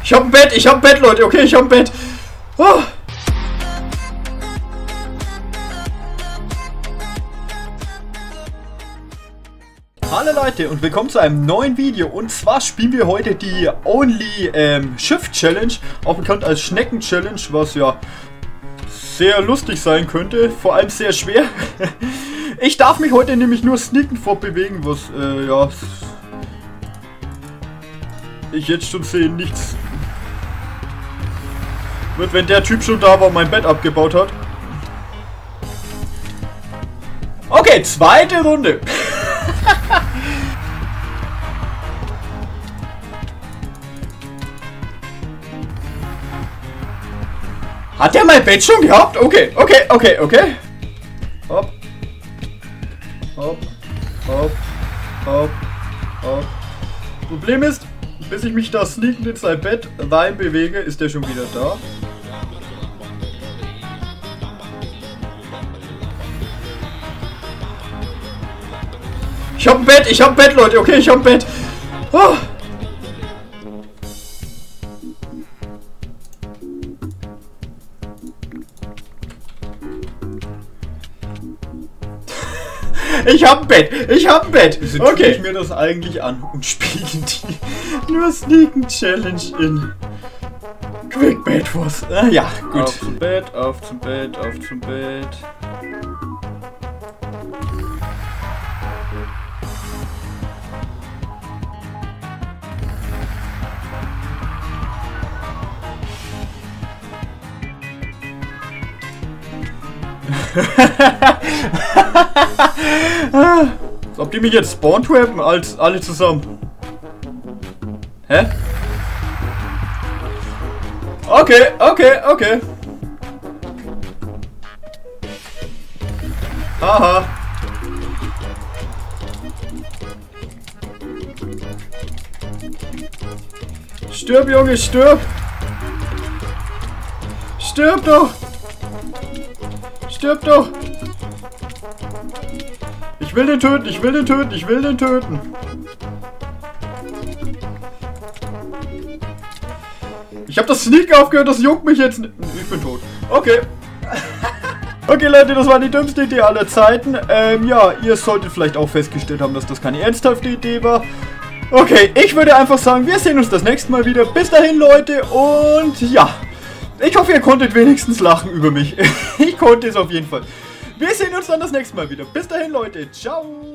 Ich hab ein Bett, Leute. Okay, ich hab ein Bett. Oh. Hallo Leute und willkommen zu einem neuen Video. Und zwar spielen wir heute die Only Shift Challenge, auch bekannt als Schnecken Challenge, was ja sehr lustig sein könnte, vor allem sehr schwer. Ich darf mich heute nämlich nur sneaken fortbewegen, was ja, ich jetzt schon sehe, nichts wird, wenn der Typ schon da war und mein Bett abgebaut hat. Okay, zweite Runde. Hat der mein Bett schon gehabt? Okay. Hopp. Hopp. Hopp. Hopp. Hopp. Problem ist, bis ich mich da sneakend in sein Bett rein bewege, ist der schon wieder da. Ich hab ein Bett, Leute. Okay, ich hab ein Bett. Oh. Ich hab ein Bett. Wieso tue ich mir das eigentlich an und spielen die nur Sneaken Challenge in Quick Bed Wars? Ah, ja, gut. Auf zum Bett. Als ob die mich jetzt spawn-trappen als alle zusammen. Hä? Okay. Haha. Stirb, Junge, stirb! Stirb doch! Stirb doch! Ich will den töten! Ich hab das Sneak aufgehört, das juckt mich jetzt. Ich bin tot. Okay. Okay, Leute, das war die dümmste Idee aller Zeiten. Ja, ihr solltet vielleicht auch festgestellt haben, dass das keine ernsthafte Idee war. Okay, ich würde einfach sagen, wir sehen uns das nächste Mal wieder. Bis dahin, Leute, und ja. Ich hoffe, ihr konntet wenigstens lachen über mich. Ich konnte es auf jeden Fall. Wir sehen uns dann das nächste Mal wieder. Bis dahin, Leute. Ciao.